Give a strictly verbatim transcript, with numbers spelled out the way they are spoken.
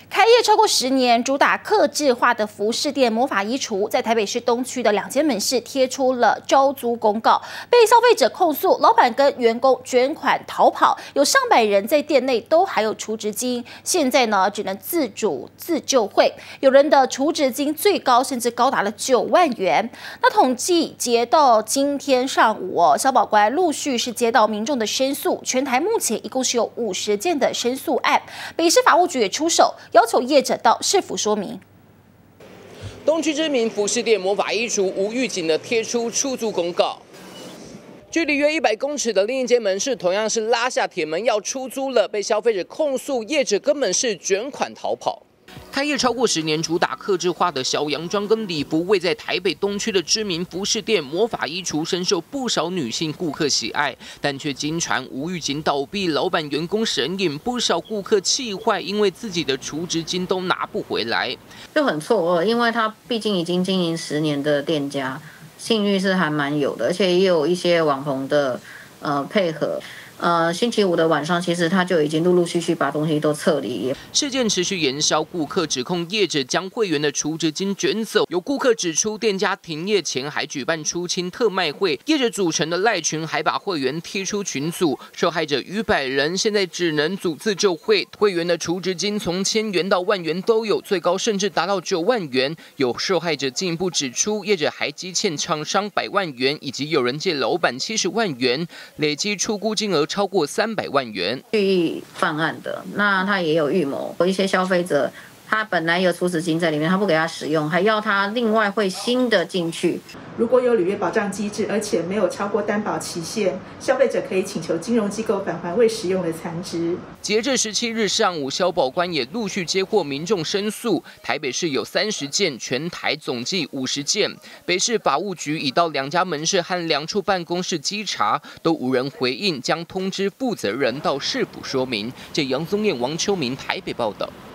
开业超过十年，主打客制化的服饰店魔法衣橱，在台北市东区的两间门市贴出了招租公告，被消费者控诉老板跟员工卷款逃跑，有上百人在店内都还有储值金，现在呢只能自主自救会，有人的储值金最高甚至高达了九万元。那统计截到今天上午哦，消保官陆续是接到民众的申诉，全台目前一共是有五十件的申诉案，北市法务局也出手，要求业者到市府说明。 东区知名服饰店魔法衣橱无预警的贴出出租公告，距离约一百公尺的另一间门市同样是拉下铁门要出租了，被消费者控诉业者根本是卷款逃跑。开业超过十年，主打客制化的小洋装跟礼服，位在台北东区的知名服饰店魔法衣橱，深受不少女性顾客喜爱，但却经传无预警倒闭，老板员工神隐，不少顾客气坏，因为自己的储值金都拿不回来， 就很错愕，因为他毕竟已经经营十年的店家，信誉是还蛮有的，而且也有一些网红的呃配合。呃，星期五的晚上，其实他就已经陆陆续续把东西都撤离。 事件持续延烧，顾客指控业者将会员的储值金卷走。有顾客指出，店家停业前还举办出清特卖会，业者组成的赖群还把会员贴出群组，受害者逾百人，现在只能组自救会。会员的储值金从千元到万元都有，最高甚至达到九万元。有受害者进一步指出，业者还积欠厂商百万元，以及有人借老板七十万元，累计出估金额超过三百万元， 蓄意犯案的，那他也有预谋。有一些消费者，他本来有储值金在里面，他不给他使用，还要他另外汇新的进去。 如果有履约保障机制，而且没有超过担保期限，消费者可以请求金融机构返还未使用的残值。 截至十七日上午，消保官也陆续接获民众申诉，台北市有三十件，全台总计五十件。北市法务局已到两家门市和两处办公室稽查，都无人回应，将通知负责人到市府说明。这杨宗彦、王秋明台北报道。